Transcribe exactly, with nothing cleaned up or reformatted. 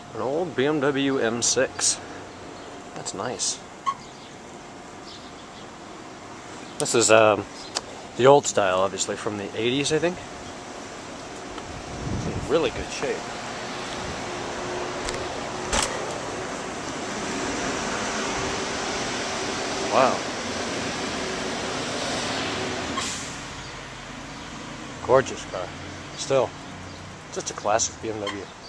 An old B M W M six. That's nice. This is um, the old style, obviously, from the eighties, I think. It's in really good shape. Wow. Gorgeous car. Still, just a classic B M W.